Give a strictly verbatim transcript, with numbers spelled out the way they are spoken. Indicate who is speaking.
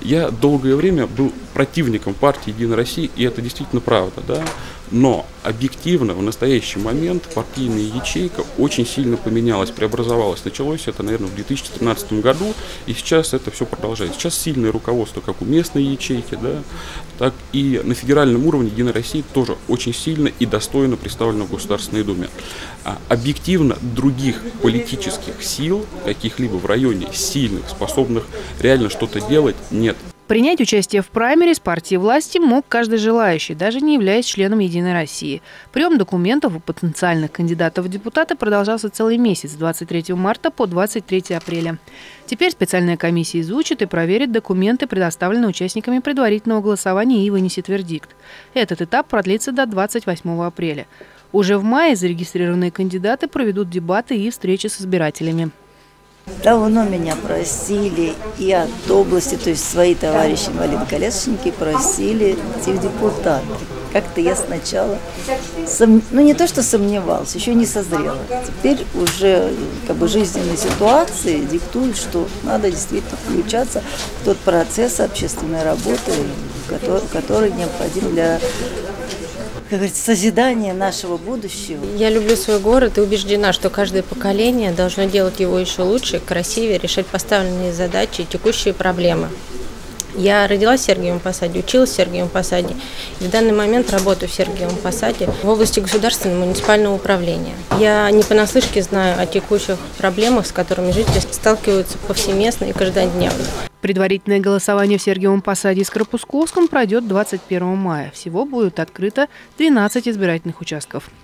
Speaker 1: Я долгое время был противником партии «Единая Россия», и это действительно правда, да. Но объективно в настоящий момент партийная ячейка очень сильно поменялась, преобразовалась. Началось это, наверное, в две тысячи тринадцатом году, и сейчас это все продолжается. Сейчас сильное руководство как у местной ячейки, да, так и на федеральном уровне «Единая Россия» тоже очень сильно и достойно представлена в Государственной Думе. А объективно других политических сил, каких-либо в районе сильных, способных реально что-то делать, нет.
Speaker 2: Принять участие в праймерис партии власти мог каждый желающий, даже не являясь членом «Единой России». Прием документов у потенциальных кандидатов в депутаты продолжался целый месяц, с двадцать третьего марта по двадцать третье апреля. Теперь специальная комиссия изучит и проверит документы, предоставленные участниками предварительного голосования, и вынесет вердикт. Этот этап продлится до двадцать восьмого апреля. Уже в мае зарегистрированные кандидаты проведут дебаты и встречи с избирателями.
Speaker 3: Давно меня просили и от области, то есть свои товарищи инвалиды-колясочники просили идти в депутаты. Как-то я сначала, сом... ну не то что сомневалась, еще не созрела. Теперь уже как бы жизненные ситуации диктуют, что надо действительно включаться в тот процесс общественной работы, который, который необходим для, как говорится, созидания нашего будущего.
Speaker 4: Я люблю свой город и убеждена, что каждое поколение должно делать его еще лучше, красивее, решать поставленные задачи и текущие проблемы. Я родилась в Сергиевом Посаде, училась в Сергиевом Посаде и в данный момент работаю в Сергиевом Посаде в области государственного муниципального управления. Я не понаслышке знаю о текущих проблемах, с которыми жители сталкиваются повсеместно и каждодневно.
Speaker 2: Предварительное голосование в Сергиевом Посаде и Скоропусковском пройдет двадцать первого мая. Всего будет открыто двенадцать избирательных участков.